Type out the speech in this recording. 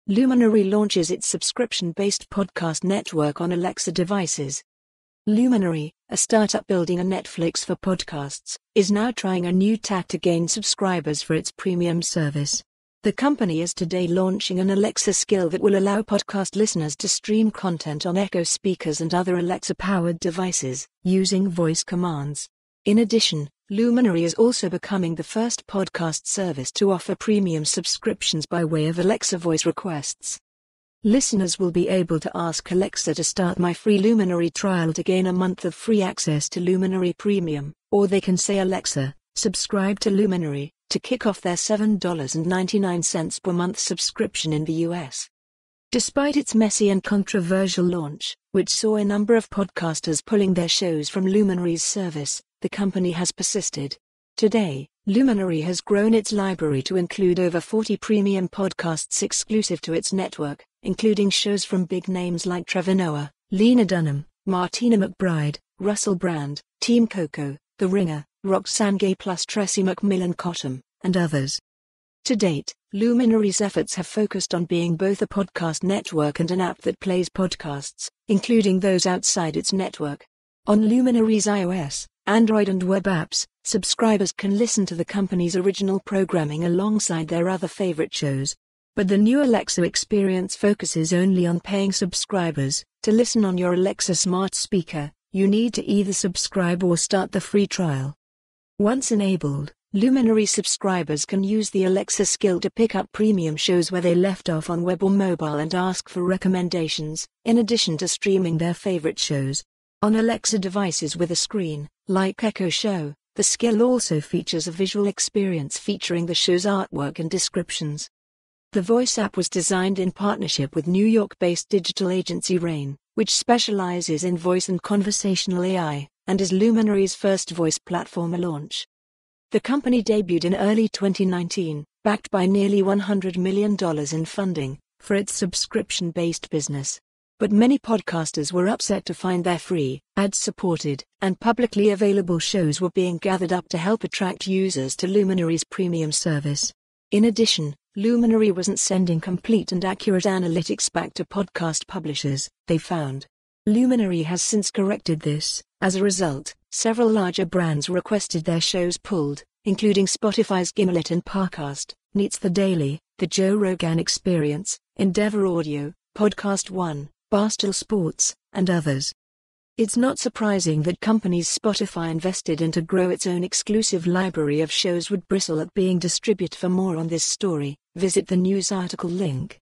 Luminary launches its subscription-based podcast network on Alexa devices. Luminary, a startup building a Netflix for podcasts, is now trying a new tack to gain subscribers for its premium service. The company is today launching an Alexa skill that will allow podcast listeners to stream content on Echo speakers and other Alexa-powered devices, using voice commands. In addition, Luminary is also becoming the first podcast service to offer premium subscriptions by way of Alexa voice requests. Listeners will be able to ask Alexa to start my free Luminary trial to gain a month of free access to Luminary Premium, or they can say Alexa, subscribe to Luminary, to kick off their $7.99 per month subscription in the US. Despite its messy and controversial launch, which saw a number of podcasters pulling their shows from Luminary's service, the company has persisted. Today, Luminary has grown its library to include over 40 premium podcasts exclusive to its network, including shows from big names like Trevor Noah, Lena Dunham, Martina McBride, Russell Brand, Team Coco, The Ringer, Roxane plus Tressie McMillan Cottom, and others. To date, Luminary's efforts have focused on being both a podcast network and an app that plays podcasts, including those outside its network. On Luminary's iOS, Android and web apps, subscribers can listen to the company's original programming alongside their other favorite shows. But the new Alexa experience focuses only on paying subscribers. To listen on your Alexa smart speaker, you need to either subscribe or start the free trial. Once enabled, Luminary subscribers can use the Alexa skill to pick up premium shows where they left off on web or mobile and ask for recommendations, in addition to streaming their favorite shows. On Alexa devices with a screen, like Echo Show, the skill also features a visual experience featuring the show's artwork and descriptions. The voice app was designed in partnership with New York-based digital agency Rain, which specializes in voice and conversational AI, and is Luminary's first voice platform launch. The company debuted in early 2019, backed by nearly $100 million in funding, for its subscription-based business. But many podcasters were upset to find their free, ad-supported, and publicly available shows were being gathered up to help attract users to Luminary's premium service. In addition, Luminary wasn't sending complete and accurate analytics back to podcast publishers, they found. Luminary has since corrected this. As a result, several larger brands requested their shows pulled, including Spotify's Gimlet and Parcast, Needs the Daily, The Joe Rogan Experience, Endeavor Audio, Podcast One, Barstool Sports, and others. It's not surprising that companies Spotify invested in to grow its own exclusive library of shows would bristle at being distributed. For more on this story, visit the news article link.